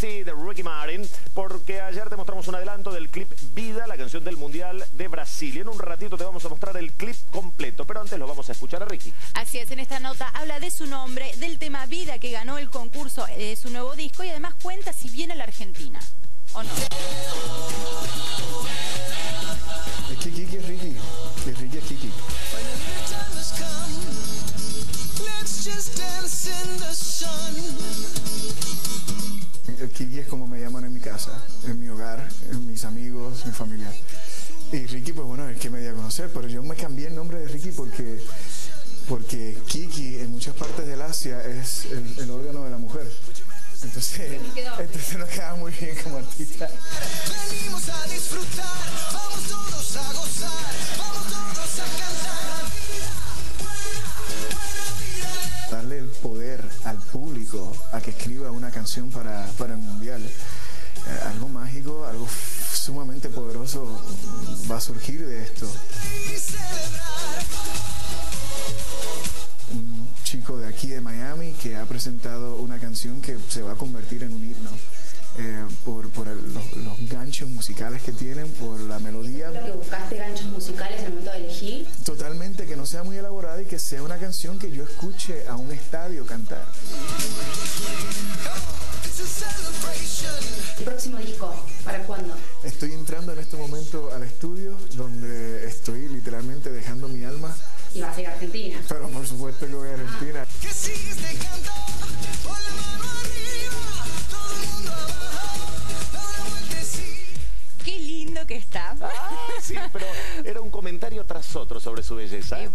Sí, de Ricky Martin, porque ayer te mostramos un adelanto del clip Vida, la canción del Mundial de Brasil. Y en un ratito te vamos a mostrar el clip completo, pero antes lo vamos a escuchar a Ricky. Así es, en esta nota habla de su nombre, del tema Vida que ganó el concurso de su nuevo disco y además cuenta si viene a la Argentina o no. Es que Kiki es Ricky, es Ricky es Kiki. Kiki es como me llaman en mi casa, en mi hogar, en mis amigos, mi familia. Y Ricky, pues bueno, es el que me dio a conocer, pero yo me cambié el nombre de Ricky porque Kiki en muchas partes del Asia es el órgano de la mujer. Entonces nos queda muy bien como artista. Venimos a disfrutar, vamos todos a gozar, vamos todos a cantar. Darle el poder al público a que escriba una canción para el Mundial. Algo mágico, algo sumamente poderoso va a surgir de esto. Un chico de aquí de Miami que ha presentado una canción que se va a convertir en un himno por los ganchos musicales que tienen, por la melodía. ¿Lo que buscaste ganchos musicales al momento de elegir? Totalmente, que no sea muy elaborada y que sea una canción que yo escuche a un estadio cantar. ¿El próximo disco? ¿Para cuándo? Estoy entrando en este momento al estudio donde estoy literalmente dejando mi alma. Y vas a ir a Argentina. Pero por supuesto que voy a Argentina. Que sigues de cantar, pon la mano arriba, todo el mundo abajo, da una vueltecita. Qué lindo que está. Sí, pero era un comentario tras otro sobre su belleza.